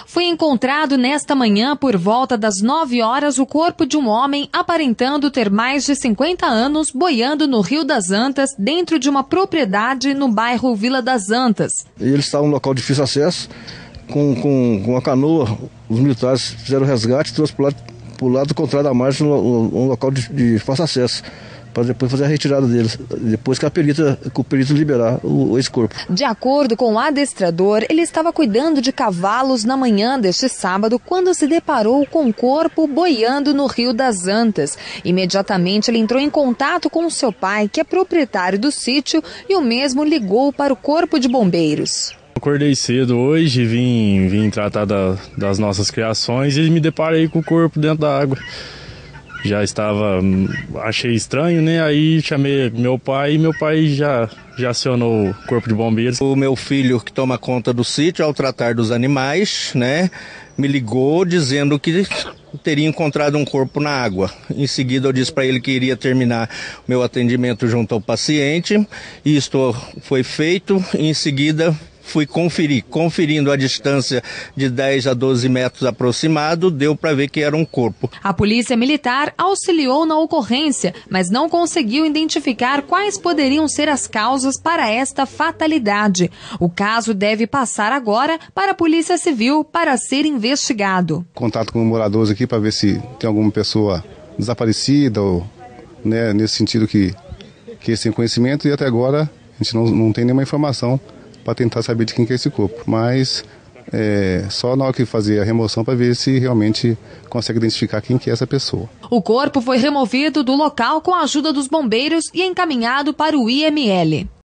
Foi encontrado nesta manhã, por volta das 9 horas, o corpo de um homem aparentando ter mais de 50 anos, boiando no Rio das Antas, dentro de uma propriedade no bairro Vila das Antas. Ele estava em um local de difícil acesso, com uma canoa. Os militares fizeram o resgate e trouxeram para o lado contrário da margem, um local de fácil acesso, para depois fazer a retirada deles, depois que o perito liberar esse corpo. De acordo com o adestrador, ele estava cuidando de cavalos na manhã deste sábado quando se deparou com o corpo boiando no Rio das Antas. Imediatamente ele entrou em contato com o seu pai, que é proprietário do sítio, e o mesmo ligou para o Corpo de Bombeiros. Acordei cedo hoje, vim tratar das nossas criações e me deparei com o corpo dentro da água. Achei estranho, né? Aí chamei meu pai e meu pai já acionou o Corpo de Bombeiros. O meu filho, que toma conta do sítio ao tratar dos animais, né, me ligou dizendo que teria encontrado um corpo na água. Em seguida eu disse para ele que iria terminar meu atendimento junto ao paciente. Isto foi feito e em seguida fui conferindo a distância de 10 a 12 metros aproximado, deu para ver que era um corpo. A polícia militar auxiliou na ocorrência, mas não conseguiu identificar quais poderiam ser as causas para esta fatalidade. O caso deve passar agora para a Polícia Civil para ser investigado. Contato com moradores aqui para ver se tem alguma pessoa desaparecida, ou, né, nesse sentido que eles têm conhecimento, e até agora a gente não tem nenhuma informação para tentar saber de quem que é esse corpo, mas só na hora que fazer a remoção para ver se realmente consegue identificar quem que é essa pessoa. O corpo foi removido do local com a ajuda dos bombeiros e encaminhado para o IML.